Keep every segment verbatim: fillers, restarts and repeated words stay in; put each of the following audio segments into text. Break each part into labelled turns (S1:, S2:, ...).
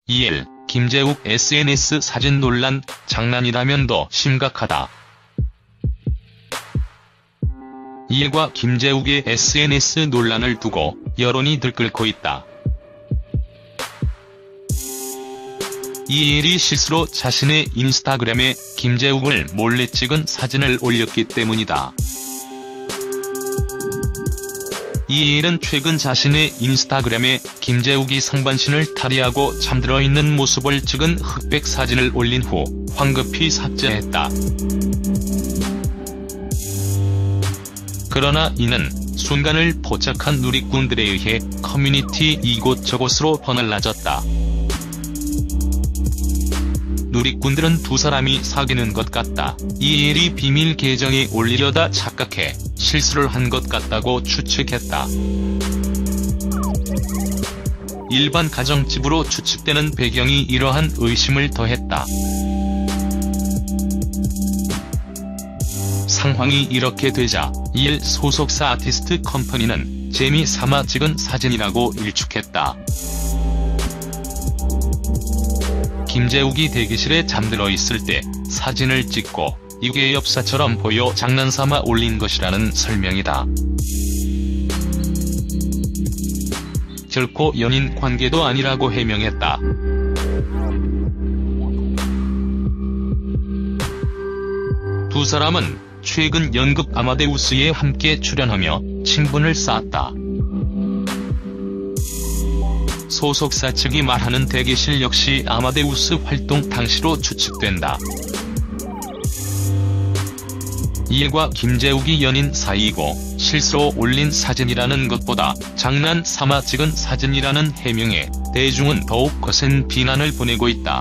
S1: 이엘, 김재욱 에스엔에스 사진 논란, 장난이라면 더 심각하다. 이엘과 김재욱의 에스엔에스 논란을 두고 여론이 들끓고 있다. 이엘이 실수로 자신의 인스타그램에 김재욱을 몰래 찍은 사진을 올렸기 때문이다. 이엘은 최근 자신의 인스타그램에 김재욱이 상반신을 탈의하고 잠들어 있는 모습을 찍은 흑백 사진을 올린 후 황급히 삭제했다. 그러나 이는 순간을 포착한 누리꾼들에 의해 커뮤니티 이곳저곳으로 퍼날라졌다. 누리꾼들은 두 사람이 사귀는 것 같다, 이엘이 비밀 계정에 올리려다 착각해 실수를 한 것 같다고 추측했다. 일반 가정집으로 추측되는 배경이 이러한 의심을 더했다. 상황이 이렇게 되자 이엘 소속사 아티스트 컴퍼니는 재미삼아 찍은 사진이라고 일축했다. 김재욱이 대기실에 잠들어 있을 때 사진을 찍고 이게 엽사처럼 보여 장난삼아 올린 것이라는 설명이다. 결코 연인 관계도 아니라고 해명했다. 두 사람은 최근 연극 아마데우스에 함께 출연하며 친분을 쌓았다. 소속사 측이 말하는 대기실 역시 아마데우스 활동 당시로 추측된다. 이엘과 김재욱이 연인 사이이고 실수로 올린 사진이라는 것보다 장난 삼아 찍은 사진이라는 해명에 대중은 더욱 거센 비난을 보내고 있다.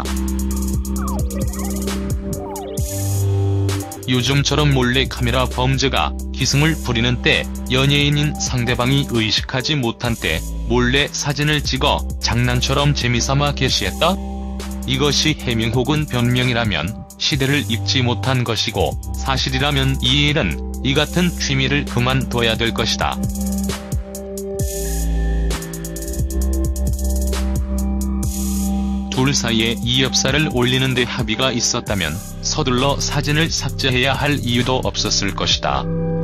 S1: 요즘처럼 몰래카메라 범죄가 기승을 부리는 때, 연예인인 상대방이 의식하지 못한 때 몰래 사진을 찍어 장난처럼 재미삼아 게시했다? 이것이 해명 혹은 변명이라면 시대를 읽지 못한 것이고, 사실이라면 이엘은 이 같은 취미를 그만둬야 될 것이다. 둘 사이에 이 엽사를 올리는데 합의가 있었다면 서둘러 사진을 삭제해야 할 이유도 없었을 것이다.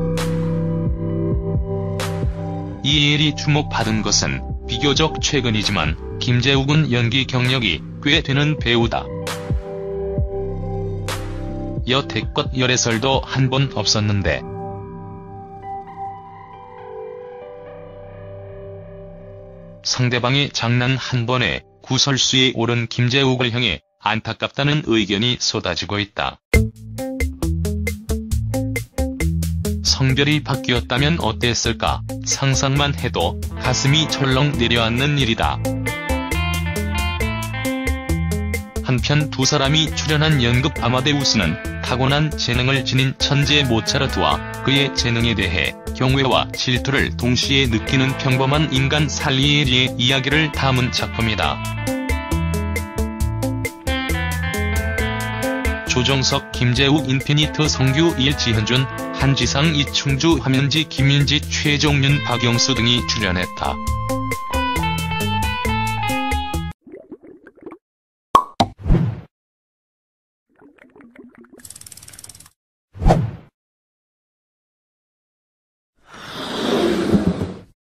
S1: 이엘이 주목받은 것은 비교적 최근이지만 김재욱은 연기 경력이 꽤 되는 배우다. 여태껏 열애설도 한 번 없었는데 상대방의 장난 한 번에 구설수에 오른 김재욱을 향해 안타깝다는 의견이 쏟아지고 있다. 성별이 바뀌었다면 어땠을까 상상만 해도 가슴이 철렁 내려앉는 일이다. 한편 두 사람이 출연한 연극 아마데우스는 타고난 재능을 지닌 천재 모차르트와 그의 재능에 대해 경외와 질투를 동시에 느끼는 평범한 인간 살리에리의 이야기를 담은 작품이다. 조정석, 김재욱, 인피니트, 성규, 이엘, 지현준, 한지상, 이충주, 함현지, 김인지, 최종윤, 박영수 등이 출연했다.